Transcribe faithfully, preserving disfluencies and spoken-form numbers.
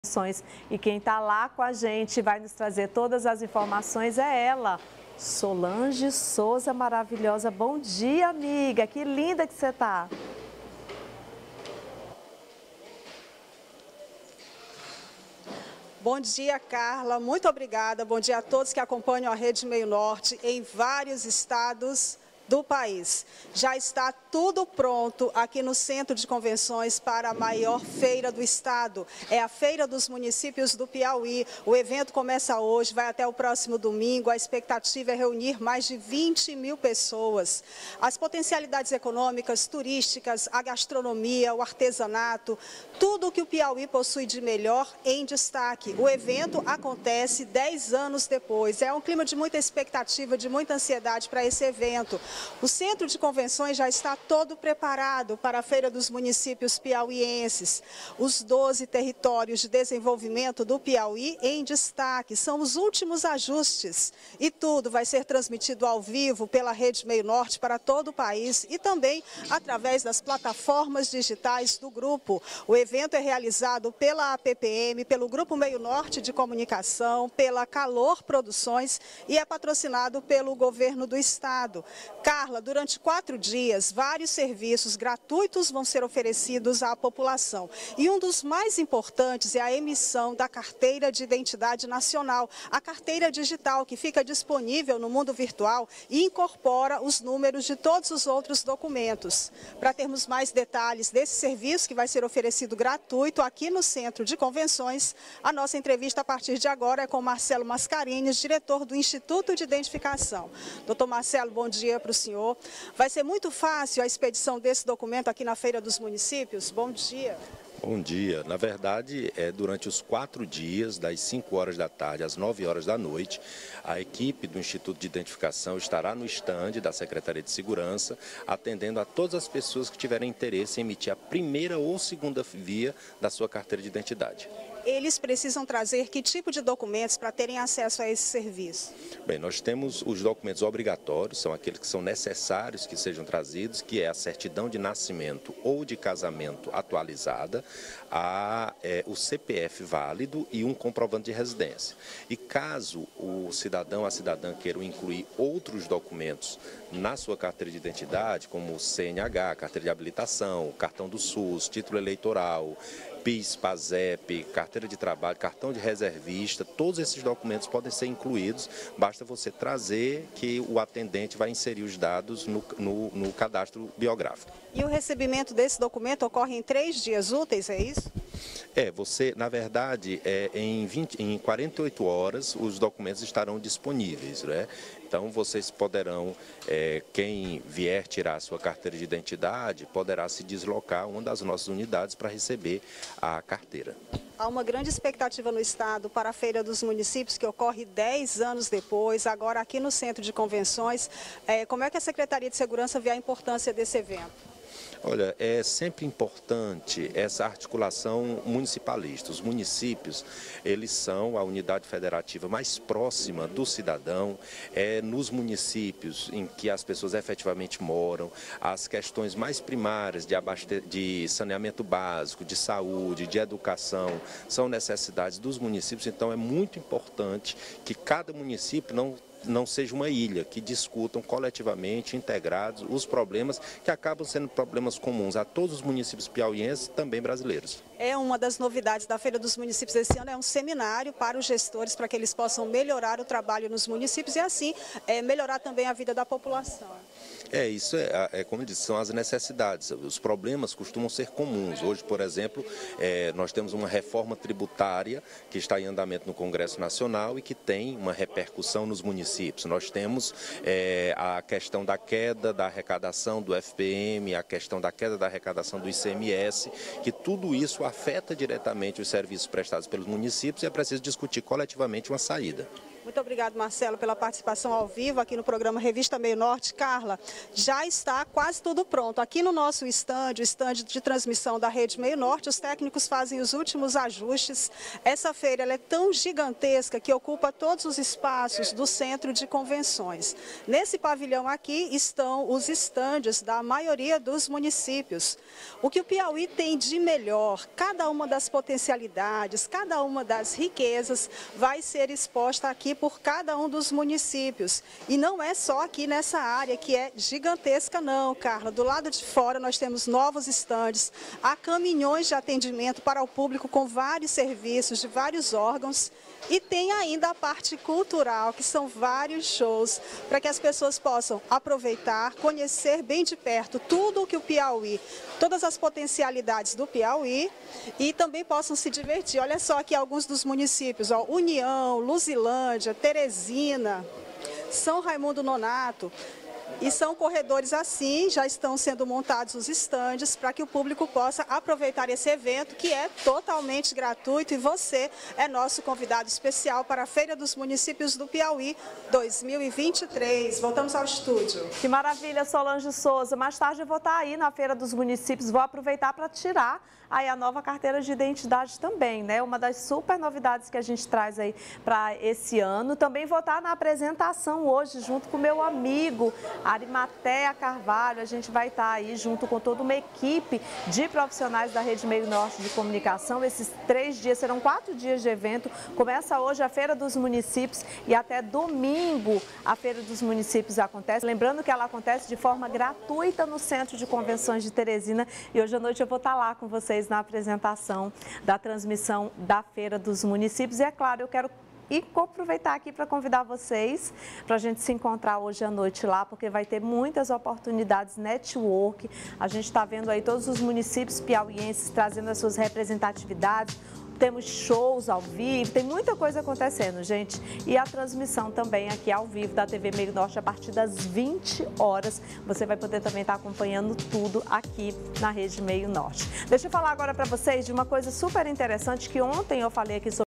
E quem está lá com a gente, vai nos trazer todas as informações, é ela, Solange Souza, maravilhosa. Bom dia, amiga, que linda que você está. Bom dia, Carla, muito obrigada. Bom dia a todos que acompanham a Rede Meio Norte em vários estados do país. Já está tudo pronto aqui no Centro de Convenções para a maior feira do estado. É a Feira dos Municípios do Piauí. O evento começa hoje, vai até o próximo domingo. A expectativa é reunir mais de vinte mil pessoas. As potencialidades econômicas, turísticas, a gastronomia, o artesanato, tudo o que o Piauí possui de melhor em destaque. O evento acontece dez anos depois. É um clima de muita expectativa, de muita ansiedade para esse evento. O Centro de Convenções já está todo preparado para a Feira dos Municípios piauienses. Os doze territórios de desenvolvimento do Piauí em destaque são os últimos ajustes. E tudo vai ser transmitido ao vivo pela Rede Meio Norte para todo o país e também através das plataformas digitais do grupo. O evento é realizado pela A P P M, pelo Grupo Meio Norte de Comunicação, pela Calor Produções e é patrocinado pelo Governo do Estado. Carla, durante quatro dias, vários serviços gratuitos vão ser oferecidos à população. E um dos mais importantes é a emissão da Carteira de Identidade Nacional, a carteira digital que fica disponível no mundo virtual e incorpora os números de todos os outros documentos. Para termos mais detalhes desse serviço que vai ser oferecido gratuito aqui no Centro de Convenções, a nossa entrevista a partir de agora é com Marcelo Mascarenhas, diretor do Instituto de Identificação. Doutor Marcelo, bom dia para o senhor. Vai ser muito fácil a expedição desse documento aqui na Feira dos Municípios? Bom dia. Bom dia. Na verdade, é durante os quatro dias, das cinco horas da tarde às nove horas da noite, a equipe do Instituto de Identificação estará no estande da Secretaria de Segurança, atendendo a todas as pessoas que tiverem interesse em emitir a primeira ou segunda via da sua carteira de identidade. Eles precisam trazer que tipo de documentos para terem acesso a esse serviço? Bem, nós temos os documentos obrigatórios, são aqueles que são necessários que sejam trazidos, que é a certidão de nascimento ou de casamento atualizada, a, é, o C P F válido e um comprovante de residência. E caso o cidadão, a cidadã queiram incluir outros documentos na sua carteira de identidade, como o C N H, carteira de habilitação, cartão do SUS, título eleitoral, PIS, PASEP, carteira de trabalho, cartão de reservista, todos esses documentos podem ser incluídos, basta você trazer que o atendente vai inserir os dados no, no, no cadastro biográfico. E o recebimento desse documento ocorre em três dias úteis, é isso? É, você, na verdade, é, em, vinte, em quarenta e oito horas os documentos estarão disponíveis, né? Então, vocês poderão, é, quem vier tirar a sua carteira de identidade, poderá se deslocar a uma das nossas unidades para receber a carteira. Há uma grande expectativa no estado para a Feira dos Municípios, que ocorre dez anos depois, agora aqui no Centro de Convenções. É, como é que a Secretaria de Segurança vê a importância desse evento? Olha, é sempre importante essa articulação municipalista. Os municípios, eles são a unidade federativa mais próxima do cidadão. É nos municípios em que as pessoas efetivamente moram, as questões mais primárias de, abaste... de saneamento básico, de saúde, de educação, são necessidades dos municípios. Então, é muito importante que cada município não não seja uma ilha, que discutam coletivamente, integrados, os problemas que acabam sendo problemas comuns a todos os municípios piauienses, também brasileiros. É uma das novidades da Feira dos Municípios esse ano, é um seminário para os gestores, para que eles possam melhorar o trabalho nos municípios e assim é, melhorar também a vida da população. É, isso é, é, como eu disse, são as necessidades. Os problemas costumam ser comuns. Hoje, por exemplo, é, nós temos uma reforma tributária que está em andamento no Congresso Nacional e que tem uma repercussão nos municípios. Nós temos é, a questão da queda da arrecadação do F P M, a questão da queda da arrecadação do I C M S, que tudo isso afeta diretamente os serviços prestados pelos municípios e é preciso discutir coletivamente uma saída. Muito obrigado, Marcelo, pela participação ao vivo aqui no programa Revista Meio Norte. Carla, já está quase tudo pronto. Aqui no nosso estande, o estande de transmissão da Rede Meio Norte, os técnicos fazem os últimos ajustes. Essa feira ela é tão gigantesca que ocupa todos os espaços do centro de convenções. Nesse pavilhão aqui estão os estandes da maioria dos municípios. O que o Piauí tem de melhor, cada uma das potencialidades, cada uma das riquezas vai ser exposta aqui por cada um dos municípios. E não é só aqui nessa área que é gigantesca não, Carla. Do lado de fora nós temos novos estandes, há caminhões de atendimento para o público com vários serviços de vários órgãos e tem ainda a parte cultural, que são vários shows para que as pessoas possam aproveitar, conhecer bem de perto tudo o que o Piauí, todas as potencialidades do Piauí e também possam se divertir. Olha só aqui alguns dos municípios, ó, União, Luzilândia, Teresina, São Raimundo Nonato. E são corredores assim, já estão sendo montados os estandes para que o público possa aproveitar esse evento que é totalmente gratuito e você é nosso convidado especial para a Feira dos Municípios do Piauí dois mil e vinte e três. Voltamos ao estúdio. Que maravilha, Solange Souza. Mais tarde eu vou estar aí na Feira dos Municípios, vou aproveitar para tirar aí a nova carteira de identidade também, né? Uma das super novidades que a gente traz aí para esse ano. Também vou estar na apresentação hoje junto com o meu amigo Arimatea Carvalho. A gente vai estar aí junto com toda uma equipe de profissionais da Rede Meio Norte de Comunicação. Esses três dias, serão quatro dias de evento. Começa hoje a Feira dos Municípios e até domingo a Feira dos Municípios acontece. Lembrando que ela acontece de forma gratuita no Centro de Convenções de Teresina. E hoje à noite eu vou estar lá com vocês na apresentação da transmissão da Feira dos Municípios. E é claro, eu quero e aproveitar aqui para convidar vocês para a gente se encontrar hoje à noite lá, porque vai ter muitas oportunidades network. A gente está vendo aí todos os municípios piauienses trazendo as suas representatividades. Temos shows ao vivo, tem muita coisa acontecendo, gente. E a transmissão também aqui ao vivo da T V Meio Norte a partir das vinte horas. Você vai poder também estar acompanhando tudo aqui na Rede Meio Norte. Deixa eu falar agora para vocês de uma coisa super interessante que ontem eu falei aqui sobre